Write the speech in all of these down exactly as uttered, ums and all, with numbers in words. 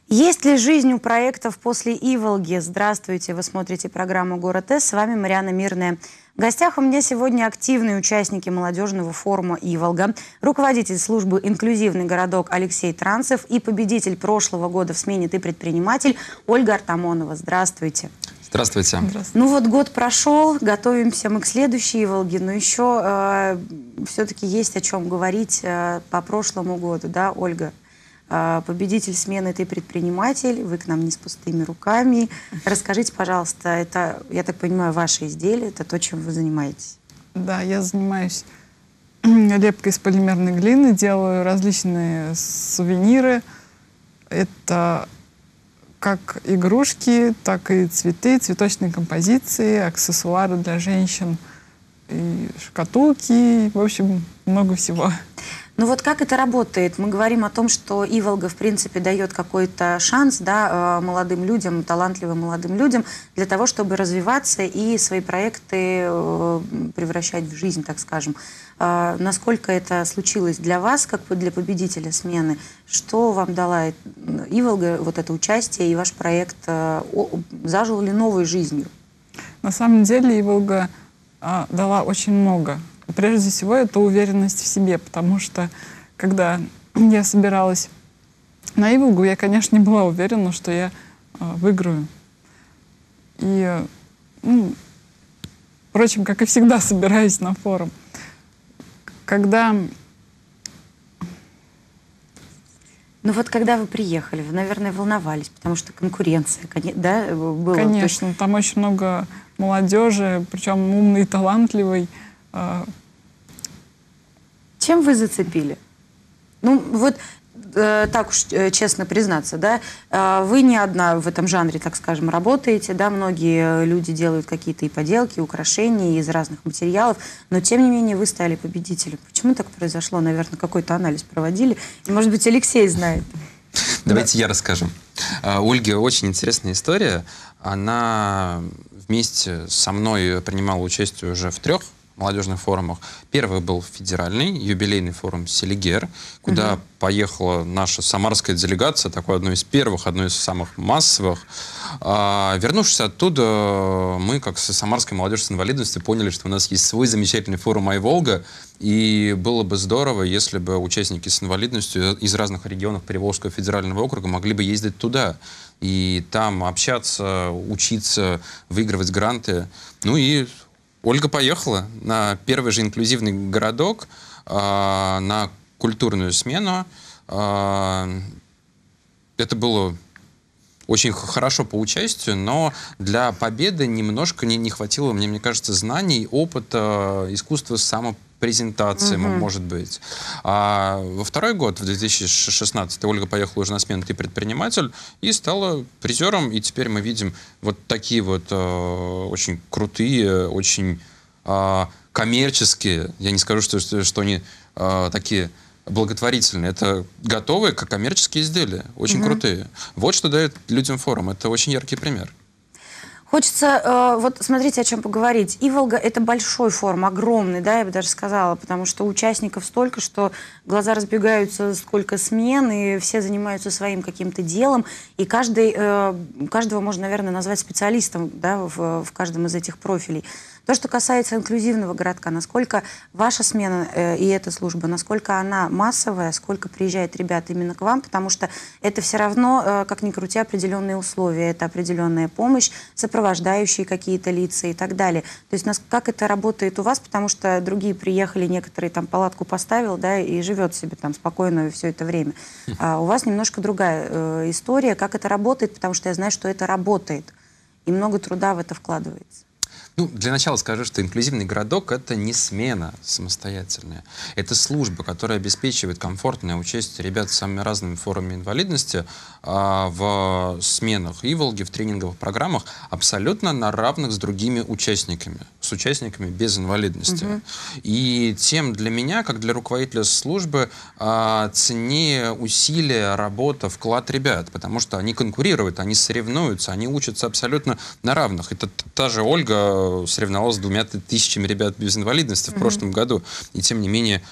Есть ли жизнь у проектов после Иволги? Здравствуйте, вы смотрите программу «Город С». С вами Марьяна Мирная. В гостях у меня сегодня активные участники молодежного форума «Иволга», руководитель службы «Инклюзивный городок» Алексей Транцев и победитель прошлого года в смене «Ты предприниматель» Ольга Артамонова. Здравствуйте. Здравствуйте. Здравствуйте. Ну вот год прошел, готовимся мы к следующей Иволге, но еще э, все-таки есть о чем говорить э, по прошлому году, да, Ольга? Победитель смены «Ты предприниматель», вы к нам не с пустыми руками. Расскажите, пожалуйста, это, я так понимаю, ваше изделие, это то, чем вы занимаетесь? Да, я занимаюсь лепкой из полимерной глины, делаю различные сувениры. Это как игрушки, так и цветы, цветочные композиции, аксессуары для женщин, и шкатулки, в общем, много всего. Ну вот как это работает? Мы говорим о том, что Иволга, в принципе, дает какой-то шанс, да, молодым людям, талантливым молодым людям для того, чтобы развиваться и свои проекты превращать в жизнь, так скажем. Насколько это случилось для вас, как для победителя смены? Что вам дала Иволга, вот это участие, и ваш проект зажил ли новой жизнью? На самом деле Иволга а, дала очень много. Прежде всего, это уверенность в себе, потому что, когда я собиралась на Иволгу, я, конечно, не была уверена, что я э, выиграю. И, ну, впрочем, как и всегда, собираюсь на форум. Когда... Ну вот когда вы приехали, вы, наверное, волновались, потому что конкуренция, да, была? Конечно, есть... там очень много молодежи, причем умной и талантливой. Чем вы зацепили? Ну, вот э, так уж э, честно признаться, да, э, вы не одна в этом жанре, так скажем, работаете, да, многие люди делают какие-то и поделки, украшения из разных материалов, но тем не менее вы стали победителем. Почему так произошло? Наверное, какой-то анализ проводили, и, может быть, Алексей знает. Давайте я расскажу. У Ольги очень интересная история. Она вместе со мной принимала участие уже в трех молодежных форумах. Первый был федеральный, юбилейный форум «Селигер», куда угу. поехала наша самарская делегация, такой одной из первых, одной из самых массовых. А, вернувшись оттуда, мы, как с самарской молодежью с инвалидностью, поняли, что у нас есть свой замечательный форум «Иволга», и было бы здорово, если бы участники с инвалидностью из разных регионов Приволжского федерального округа могли бы ездить туда и там общаться, учиться, выигрывать гранты. Ну и Ольга поехала на первый же инклюзивный городок, э, на культурную смену. Э, это было очень хорошо по участию, но для победы немножко не, не хватило, мне, мне кажется, знаний, опыта, искусства самопрезентации, mm-hmm. может быть. А во второй год, в две тысячи шестнадцатом, Ольга поехала уже на смену «Ты предприниматель» и стала призером. И теперь мы видим вот такие вот э, очень крутые, очень э, коммерческие, я не скажу, что, что, что они э, такие благотворительные, это готовые, как коммерческие изделия, очень mm-hmm. крутые. Вот что дает людям форум. Это очень яркий пример. Хочется, э, вот смотрите, о чем поговорить. Иволга — это большой форум, огромный, да, я бы даже сказала, потому что участников столько, что глаза разбегаются, сколько смен, и все занимаются своим каким-то делом, и каждый, э, каждого можно, наверное, назвать специалистом, да, в, в каждом из этих профилей. То, что касается инклюзивного городка, насколько ваша смена э, и эта служба, насколько она массовая, сколько приезжает ребят именно к вам, потому что это все равно, э, как ни крути, определенные условия, это определенная помощь, сопровождающие какие-то лица и так далее. То есть нас, как это работает у вас, потому что другие приехали, некоторые там палатку поставил, да, и живет себе там спокойно все это время. А у вас немножко другая э, история, как это работает, потому что я знаю, что это работает, и много труда в это вкладывается. Ну, для начала скажу, что инклюзивный городок — это не смена самостоятельная. Это служба, которая обеспечивает комфортное участие ребят с самыми разными формами инвалидности а, в сменах Иволги, в тренинговых программах абсолютно на равных с другими участниками, с участниками без инвалидности. Угу. И тем для меня, как для руководителя службы, а, ценнее усилия, работа, вклад ребят, потому что они конкурируют, они соревнуются, они учатся абсолютно на равных. Это та же Ольга соревновалась с двумя тысячами ребят без инвалидности mm-hmm. в прошлом году. И тем не менее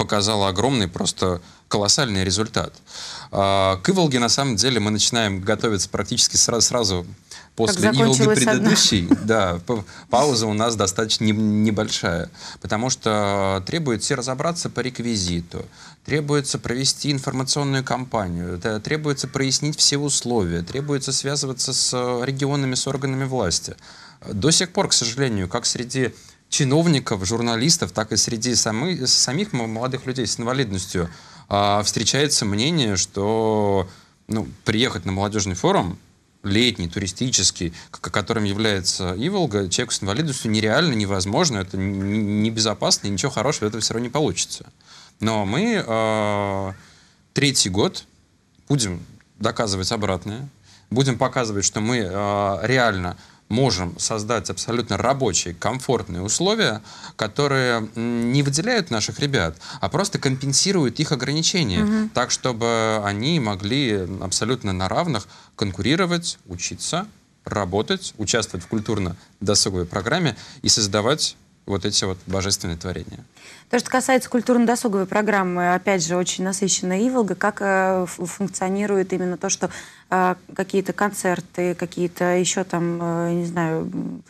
показала огромный, просто колоссальный результат. К Иволге, на самом деле, мы начинаем готовиться практически сразу, сразу после Иволги предыдущей. Да, пауза у нас достаточно небольшая, потому что требуется разобраться по реквизиту, требуется провести информационную кампанию, требуется прояснить все условия, требуется связываться с регионами, с органами власти. До сих пор, к сожалению, как среди чиновников, журналистов, так и среди самых, самих молодых людей с инвалидностью встречается мнение, что ну, приехать на молодежный форум, летний, туристический, которым является Иволга, человеку с инвалидностью нереально, невозможно, это небезопасно, и ничего хорошего этого все равно не получится. Но мы э, третий год будем доказывать обратное, будем показывать, что мы э, реально можем создать абсолютно рабочие, комфортные условия, которые не выделяют наших ребят, а просто компенсируют их ограничения, mm-hmm. так, чтобы они могли абсолютно на равных конкурировать, учиться, работать, участвовать в культурно-досуговой программе и создавать вот эти вот божественные творения. То, что касается культурно-досуговой программы, опять же, очень насыщенная Иволга. Как э, функционирует именно то, что э, какие-то концерты, какие-то еще там, э, не знаю,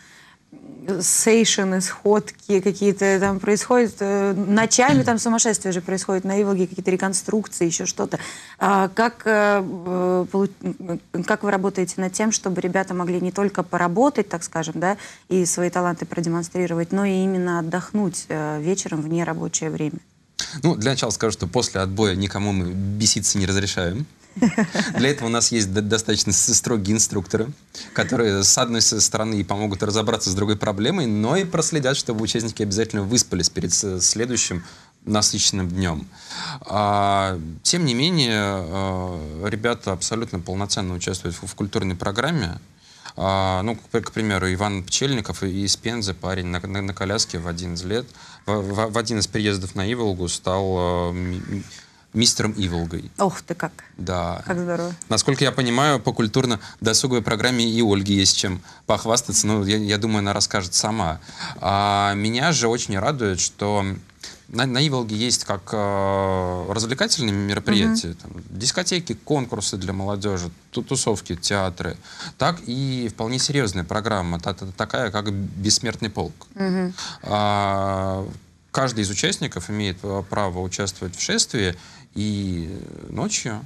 сейшены, сходки какие-то там происходят. Э, ночами там сумасшествие же происходит на Иволге, какие-то реконструкции, еще что-то. А как, э, как вы работаете над тем, чтобы ребята могли не только поработать, так скажем, да, и свои таланты продемонстрировать, но и именно отдохнуть э, вечером в нерабочее время? Ну, для начала скажу, что после отбоя никому мы беситься не разрешаем. Для этого у нас есть достаточно строгие инструкторы, которые, с одной стороны, и помогут разобраться с другой проблемой, но и проследят, чтобы участники обязательно выспались перед следующим насыщенным днем. А, тем не менее, ребята абсолютно полноценно участвуют в, в культурной программе. А, ну, к, к примеру, Иван Пчельников из Пензы, парень на, на, на коляске в одиннадцать лет, в, в, в один из приездов на Иволгу стал мистером Иволгой. Ох ты как! Да. Как здорово. Насколько я понимаю, по культурно-досуговой программе и Ольге есть чем похвастаться. Ну, я, я думаю, она расскажет сама. А меня же очень радует, что на, на Иволге есть как э, развлекательные мероприятия, mm-hmm. там, дискотеки, конкурсы для молодежи, тусовки, театры, так и вполне серьезная программа, та, та, такая, как «Бессмертный полк». Mm-hmm. а, каждый из участников имеет право участвовать в шествии, и ночью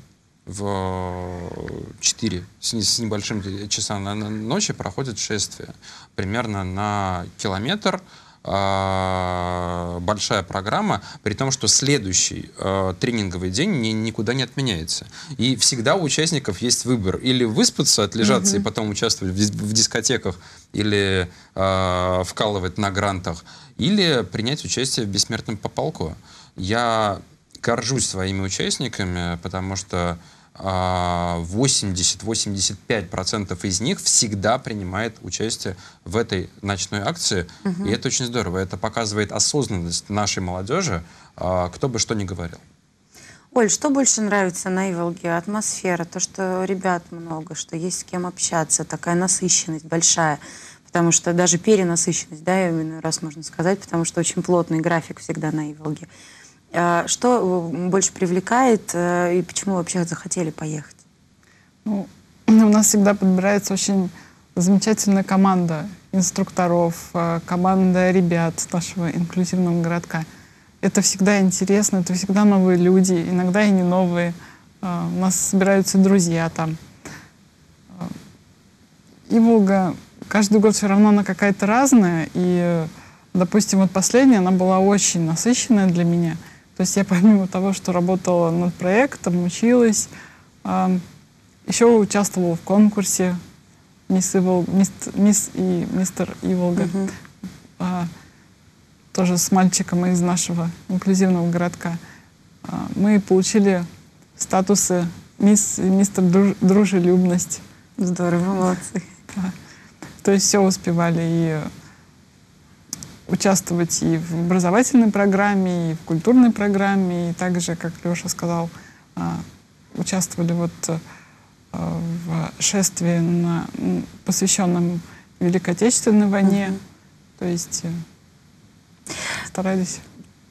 в четыре с небольшим часа на ночи проходит шествие. Примерно на километр. Большая программа, при том, что следующий э, тренинговый день ни, никуда не отменяется. И всегда у участников есть выбор: или выспаться, отлежаться mm-hmm. и потом участвовать в, в дискотеках или э, вкалывать на грантах, или принять участие в «Бессмертном полку». Я горжусь своими участниками, потому что восемьдесят-восемьдесят пять процентов из них всегда принимает участие в этой ночной акции. Угу. И это очень здорово. Это показывает осознанность нашей молодежи, кто бы что ни говорил. Оль, что больше нравится на Иволге? Атмосфера, то, что ребят много, что есть с кем общаться, такая насыщенность большая. Потому что даже перенасыщенность, да, именно раз можно сказать, потому что очень плотный график всегда на Иволге. Что больше привлекает и почему вообще захотели поехать? Ну, у нас всегда подбирается очень замечательная команда инструкторов, команда ребят нашего инклюзивного городка. Это всегда интересно, это всегда новые люди, иногда и не новые. У нас собираются друзья там. Иволга каждый год все равно она какая-то разная. И, допустим, вот последняя, она была очень насыщенная для меня. То есть я помимо того, что работала над проектом, училась, э, еще участвовала в конкурсе «Мисс, Ивол, мисс, мисс и мистер Иволга». Uh-huh. э, тоже с мальчиком из нашего инклюзивного городка. Э, мы получили статусы «Мисс и мистер Дружелюбность». Здорово, молодцы. Да. То есть все успевали и участвовать и в образовательной программе, и в культурной программе, и также, как Леша сказал, участвовали вот в шествии, на, посвященном Великой Отечественной войне. Uh-huh. То есть старались.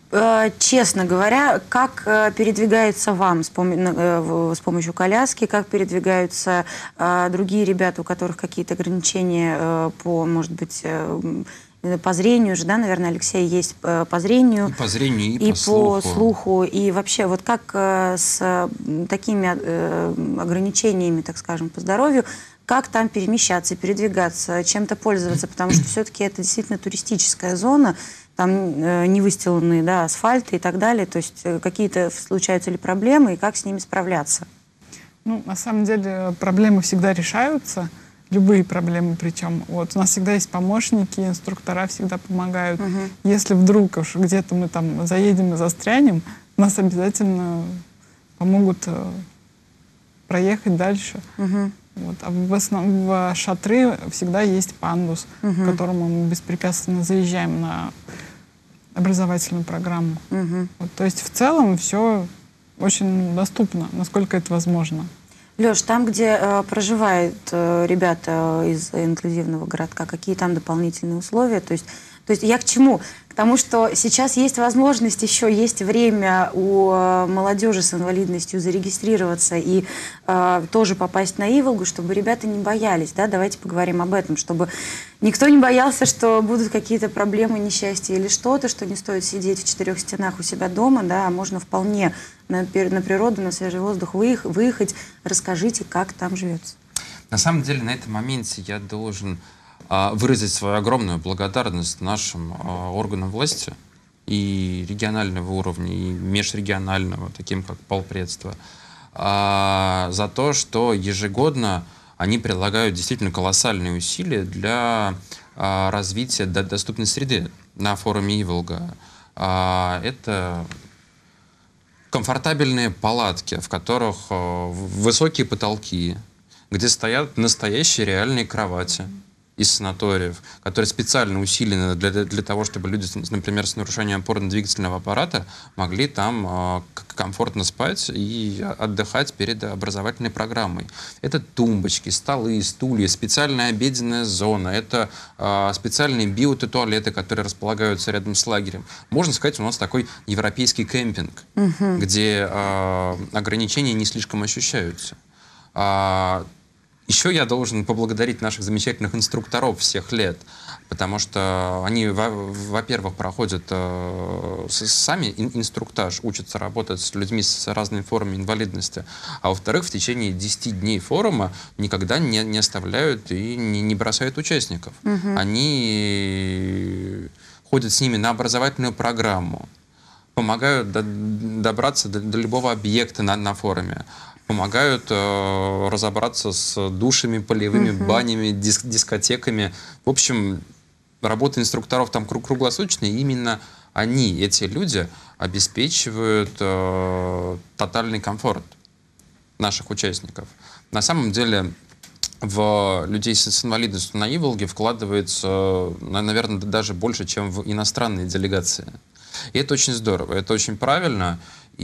э, честно говоря, как э, передвигается вам с, пом э, в, с помощью коляски, как передвигаются э, другие ребята, у которых какие-то ограничения э, по, может быть, э, по зрению же, да, наверное, Алексей, есть э, по зрению. И по зрению, и, и по, по слуху. слуху. И вообще, вот как э, с э, такими э, ограничениями, так скажем, по здоровью, как там перемещаться, передвигаться, чем-то пользоваться, потому что все-таки это действительно туристическая зона, там э, не выстеленные, да, асфальты и так далее, то есть э, какие-то случаются ли проблемы и как с ними справляться? Ну, на самом деле проблемы всегда решаются, любые проблемы причем. Вот, у нас всегда есть помощники, инструктора всегда помогают. Угу. Если вдруг уж где-то мы там заедем и застрянем, нас обязательно помогут э, проехать дальше. Угу. Вот. А в, основ... в шатры всегда есть пандус, Угу. к которому мы беспрепятственно заезжаем на образовательную программу. Угу. Вот. То есть в целом все очень доступно, насколько это возможно. Леш, там, где э, проживают э, ребята из инклюзивного городка, какие там дополнительные условия? То есть, то есть я к чему? К тому, что сейчас есть возможность, еще есть время у э, молодежи с инвалидностью зарегистрироваться и э, тоже попасть на Иволгу, чтобы ребята не боялись. Да? Давайте поговорим об этом, чтобы никто не боялся, что будут какие-то проблемы, несчастья или что-то, что не стоит сидеть в четырех стенах у себя дома, да, а можно вполне на, на природу, на свежий воздух выехать, выехать. Расскажите, как там живется. На самом деле, на этом моменте я должен а, выразить свою огромную благодарность нашим а, органам власти и регионального уровня, и межрегионального, таким как полпредства, а, за то, что ежегодно они прилагают действительно колоссальные усилия для а, развития до доступной среды на форуме Иволга. А, это комфортабельные палатки, в которых а, высокие потолки, где стоят настоящие реальные кровати из санаториев, которые специально усилены для, для того, чтобы люди, например, с нарушением опорно-двигательного аппарата могли там э, комфортно спать и отдыхать перед образовательной программой. Это тумбочки, столы, стулья, специальная обеденная зона, это э, специальные биотуалеты, которые располагаются рядом с лагерем. Можно сказать, у нас такой европейский кемпинг, угу. где э, ограничения не слишком ощущаются. А, еще я должен поблагодарить наших замечательных инструкторов всех лет, потому что они, во-первых, проходят э, сами инструктаж, учатся работать с людьми с разными формами инвалидности, а во-вторых, в течение десяти дней форума никогда не, не оставляют и не, не бросают участников. Угу. Они ходят с ними на образовательную программу, помогают до, добраться до, до любого объекта на, на форуме, помогают э, разобраться с душами, полевыми uh-huh. банями, диск дискотеками. В общем, работа инструкторов там круг круглосуточная. И именно они, эти люди, обеспечивают э, тотальный комфорт наших участников. На самом деле, в людей с инвалидностью на Иволге вкладывается, наверное, даже больше, чем в иностранные делегации. И это очень здорово, это очень правильно.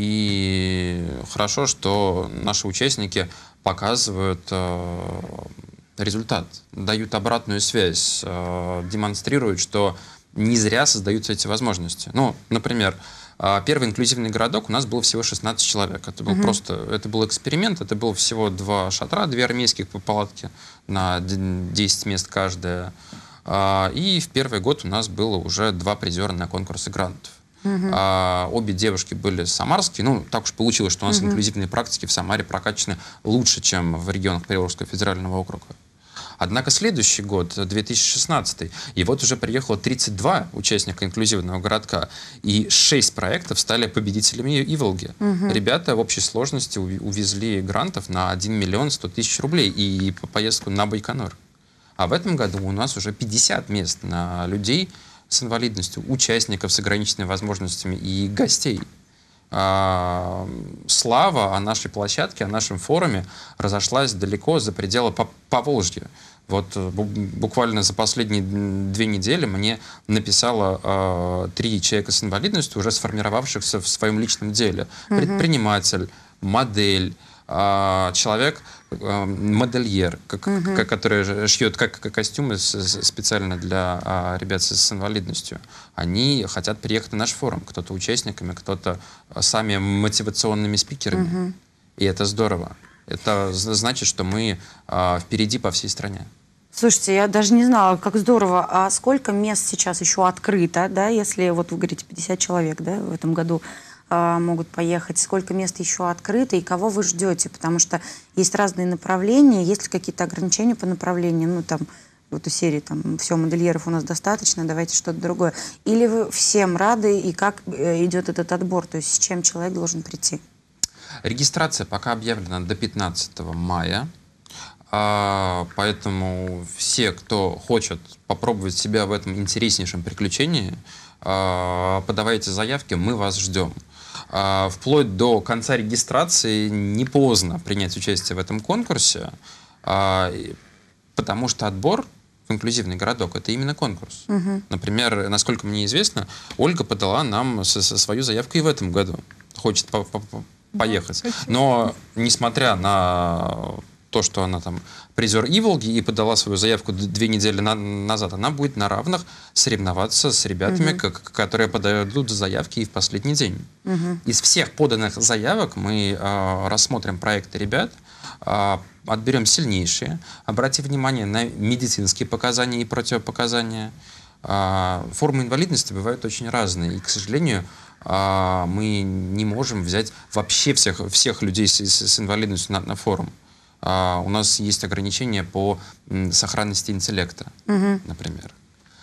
И хорошо, что наши участники показывают э, результат, дают обратную связь, э, демонстрируют, что не зря создаются эти возможности. Ну, например, э, первый инклюзивный городок у нас было всего шестнадцать человек. Это был uh-huh. просто, это был эксперимент, это было всего два шатра, две армейских палатки на десять мест каждая. Э, и в первый год у нас было уже два призера на конкурсе грантов. Uh-huh. а, обе девушки были самарские. Ну, так уж получилось, что у нас uh-huh. инклюзивные практики в Самаре прокачаны лучше, чем в регионах Приволжского федерального округа. Однако следующий год, две тысячи шестнадцатый, и вот уже приехало тридцать два участника инклюзивного городка, и шесть проектов стали победителями Иволги. Uh-huh. Ребята в общей сложности увезли грантов на один миллион сто тысяч рублей и по поездку на Байконур. А в этом году у нас уже пятьдесят мест на людей с инвалидностью, участников с ограниченными возможностями и гостей. А, слава о нашей площадке, о нашем форуме разошлась далеко за пределы Поволжья. Вот буквально за последние две недели мне написало а, три человека с инвалидностью, уже сформировавшихся в своем личном деле. Mm-hmm. Предприниматель, модель, а, человек, а, модельер, как, Мгм. к- который ж- шьет как, как костюмы с- с- специально для а, ребят с, с инвалидностью. Они хотят приехать на наш форум. Кто-то участниками, кто-то а, сами мотивационными спикерами. Мгм. И это здорово. Это з- значит, что мы а, впереди по всей стране. Слушайте, я даже не знала, как здорово. А сколько мест сейчас еще открыто, да, если вот вы говорите пятьдесят человек, да, в этом году а, могут поехать, сколько мест еще открыто и кого вы ждете? Потому что есть разные направления, есть ли какие-то ограничения по направлениям, ну там вот у серии там все, модельеров у нас достаточно, давайте что-то другое. Или вы всем рады и как э, идет этот отбор, то есть с чем человек должен прийти? Регистрация пока объявлена до пятнадцатого мая. А, поэтому все, кто хочет попробовать себя в этом интереснейшем приключении, а, подавайте заявки, мы вас ждем. А, вплоть до конца регистрации не поздно принять участие в этом конкурсе, а, и- потому что отбор в инклюзивный городок — это именно конкурс. Мгм. Например, насколько мне известно, Ольга подала нам со- со- свою заявку и в этом году. Хочет по- по- по- поехать. хочу. Но, несмотря на то, что она там призер Иволги и подала свою заявку д- две недели на- назад, она будет на равных соревноваться с ребятами, к- к- которые подают заявки и в последний день. Мгм. Из всех поданных заявок мы э, рассмотрим проекты ребят, э, отберем сильнейшие, обратим внимание на медицинские показания и противопоказания. Э, формы инвалидности бывают очень разные, и, к сожалению, э, мы не можем взять вообще всех, всех людей с, с- с инвалидностью на, на форум. Э, у нас есть ограничения по м, сохранности интеллекта, Мгм. например.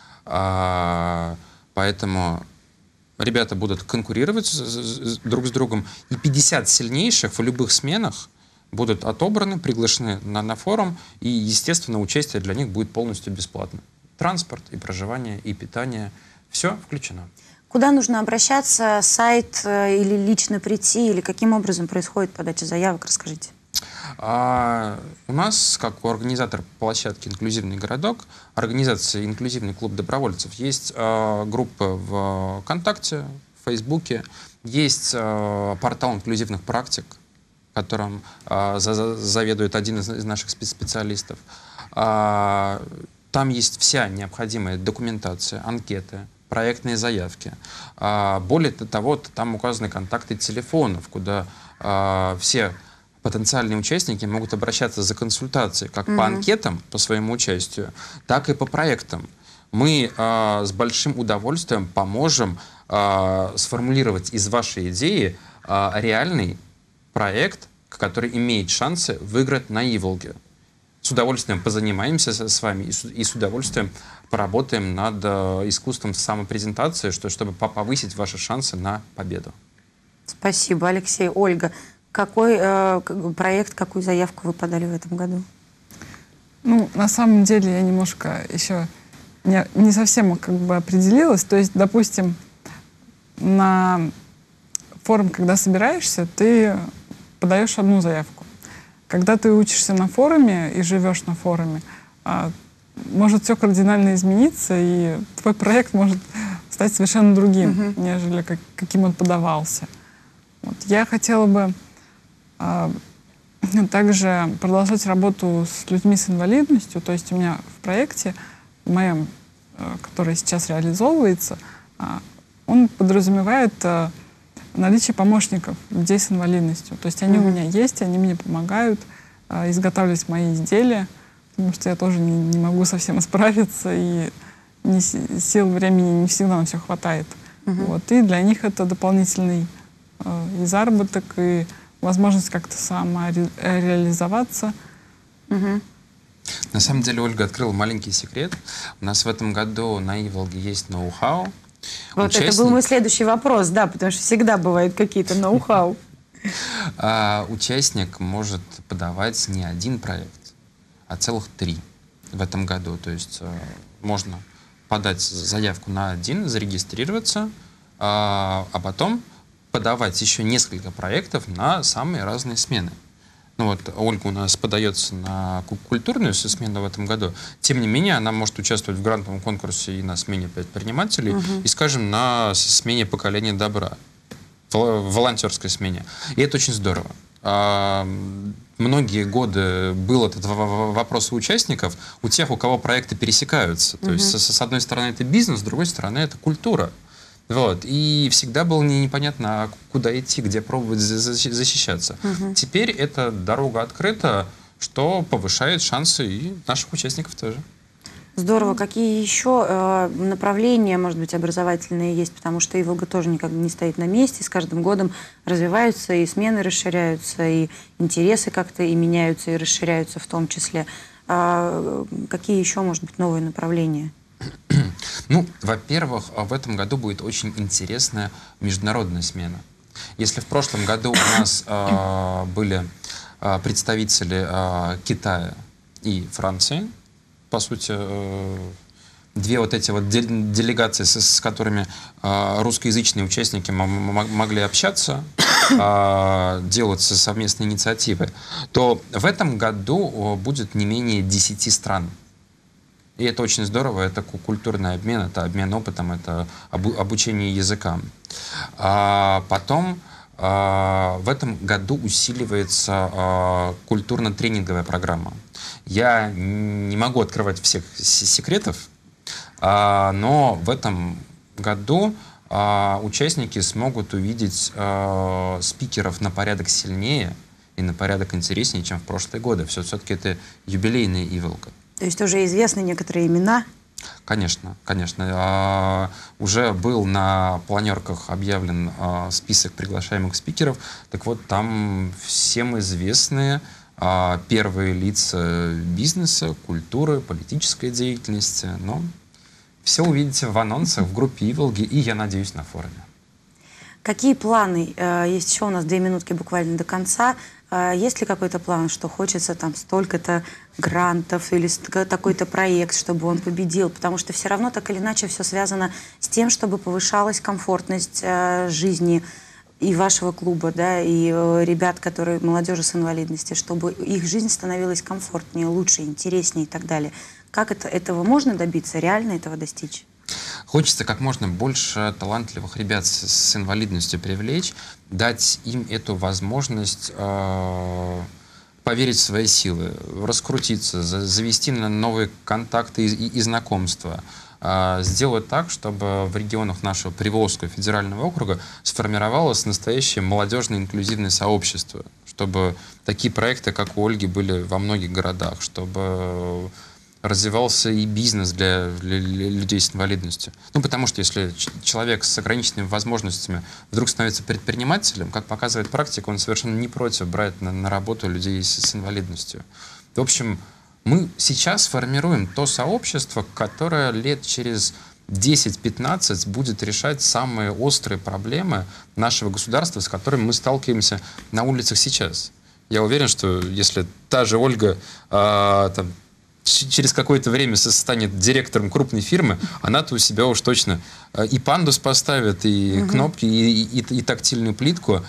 А, поэтому ребята будут конкурировать с- с- с- друг с другом, и пятьдесят сильнейших в любых сменах будут отобраны, приглашены на, на форум, и, естественно, участие для них будет полностью бесплатно. Транспорт, и проживание, и питание — все включено. Куда нужно обращаться, сайт э, или лично прийти, или каким образом происходит подача заявок, расскажите. А у нас, как у организатора площадки «Инклюзивный городок», организации «Инклюзивный клуб добровольцев», есть а, группа в ВКонтакте, в Фейсбуке, есть а, портал инклюзивных практик, которым а, за- за- заведует один из, из наших спе- специалистов. А, там есть вся необходимая документация, анкеты, проектные заявки. А, более того, там указаны контакты телефонов, куда а, все потенциальные участники могут обращаться за консультацией как по анкетам, по своему участию, так и по проектам. Мы э, с большим удовольствием поможем э, сформулировать из вашей идеи э, реальный проект, который имеет шансы выиграть на Иволге. С удовольствием позанимаемся с, с вами и с, и с удовольствием поработаем над э, искусством самопрезентации, что, чтобы по- повысить ваши шансы на победу. Спасибо, Алексей. Ольга, какой э, к- проект, какую заявку вы подали в этом году? Ну, на самом деле я немножко еще не, не совсем как бы определилась. То есть, допустим, на форум, когда собираешься, ты подаешь одну заявку. Когда ты учишься на форуме и живешь на форуме, а, может все кардинально измениться, и твой проект может стать совершенно другим, Мгм. нежели как- каким он подавался. Вот. Я хотела бы а, также продолжать работу с людьми с инвалидностью. То есть у меня в проекте, в моем, э, который сейчас реализовывается, а, он подразумевает э, наличие помощников людей с инвалидностью. То есть они у Мгм. меня есть, они мне помогают э, изготавливать мои изделия, потому что я тоже не, не могу совсем справиться, и ни си- сил, времени не всегда на все хватает. Мгм. Вот. И для них это дополнительный э, и заработок, и возможность как-то самореализоваться. Мгм. На самом деле Ольга открыла маленький секрет. У нас в этом году на Иволге есть ноу-хау. Вот это был Участник- мой следующий вопрос, да, потому что всегда бывают какие-то ноу-хау. А, участник может подавать не один проект, а целых три в этом году. То есть э, можно подать заявку на один, зарегистрироваться, а, а потом подавать еще несколько проектов на самые разные смены. Ну вот Ольга у нас подается на ку- культурную с- смену в этом году. Тем не менее, она может участвовать в грантовом конкурсе и на смене предпринимателей, и, скажем, на с- смене поколения добра, в волонтерской смене. И это очень здорово. а, многие годы был этот вопрос у участников, у тех, у кого проекты пересекаются. То mm-hmm. есть, с, с одной стороны, это бизнес, с другой стороны, это культура. Вот. И всегда было не, непонятно, а куда идти, где пробовать защищаться. Mm-hmm. Теперь эта дорога открыта, что повышает шансы и наших участников тоже. Здорово. Какие еще э, направления, может быть, образовательные есть? Потому что Иволга тоже никогда не стоит на месте. С каждым годом развиваются, и смены расширяются, и интересы как-то и меняются, и расширяются в том числе. А, какие еще, может быть, новые направления? Ну, во-первых, в этом году будет очень интересная международная смена. Если в прошлом году у нас э, были э, представители э, Китая и Франции, по сути, две вот эти вот делегации, с, с которыми э, русскоязычные участники могли общаться, э, делать совместные инициативы, то в этом году будет не менее десяти стран. И это очень здорово, это культурный обмен, это обмен опытом, это обу обучение языкам. А потом а, в этом году усиливается а, культурно-тренинговая программа. Я не могу открывать всех секретов, а, но в этом году а, участники смогут увидеть а, спикеров на порядок сильнее и на порядок интереснее, чем в прошлые годы. Все-таки это юбилейная Иволга. То есть уже известны некоторые имена? Конечно, конечно. А, уже был на планерках объявлен а, список приглашаемых спикеров. Так вот, там всем известные а, первые лица бизнеса, культуры, политической деятельности. Но все увидите в анонсах, в группе Иволги и, я надеюсь, на форуме. Какие планы? Есть еще у нас две минутки буквально до конца. Есть ли какой-то план, что хочется там столько-то грантов или такой-то проект, чтобы он победил? Потому что все равно так или иначе все связано с тем, чтобы повышалась комфортность жизни и вашего клуба, да, и ребят, которые молодежи с инвалидностью, чтобы их жизнь становилась комфортнее, лучше, интереснее и так далее. Как это, этого можно добиться? Реально этого достичь? Хочется как можно больше талантливых ребят с, с инвалидностью привлечь, дать им эту возможность э, поверить в свои силы, раскрутиться, за, завести на новые контакты и, и, и знакомства, э, сделать так, чтобы в регионах нашего Приволжского федерального округа сформировалось настоящее молодежное инклюзивное сообщество, чтобы такие проекты, как у Ольги, были во многих городах, чтобы развивался и бизнес для, для, для людей с инвалидностью. Ну, потому что если человек с ограниченными возможностями вдруг становится предпринимателем, как показывает практика, он совершенно не против брать на, на работу людей с, с инвалидностью. В общем, мы сейчас формируем то сообщество, которое лет через десять-пятнадцать будет решать самые острые проблемы нашего государства, с которыми мы сталкиваемся на улицах сейчас. Я уверен, что если та же Ольга а, там, через какое-то время станет директором крупной фирмы, она-то у себя уж точно и пандус поставит, и угу. кнопки, и, и, и тактильную плитку.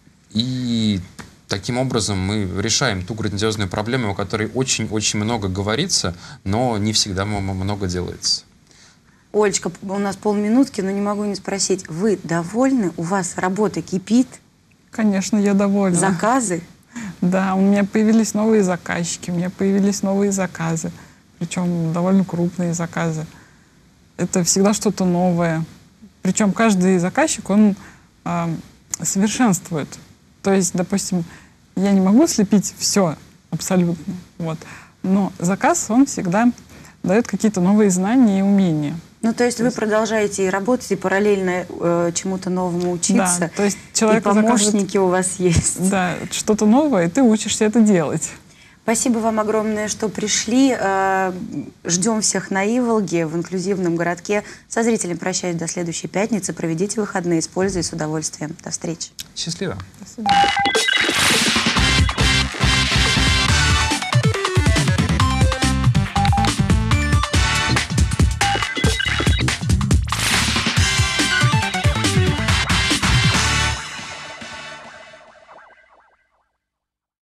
И таким образом мы решаем ту грандиозную проблему, о которой очень-очень много говорится, но не всегда много делается. Олечка, у нас полминутки, но не могу не спросить. Вы довольны? У вас работа кипит? Конечно, я довольна. Заказы? Да, у меня появились новые заказчики, у меня появились новые заказы, причем довольно крупные заказы. Это всегда что-то новое. Причем каждый заказчик, он э, совершенствует. То есть, допустим, я не могу слепить все абсолютно, вот, но заказ, он всегда дает какие-то новые знания и умения. Ну, то есть то вы есть... продолжаете и работать, и параллельно э, чему-то новому учиться. Да, то есть человек и помощники у вас есть. Да, что-то новое, и ты учишься это делать. Спасибо вам огромное, что пришли. Э, ждем всех на Иволге, в инклюзивном городке. Со зрителями прощаюсь до следующей пятницы. Проведите выходные, используйте с удовольствием. До встречи. Счастливо. До свидания.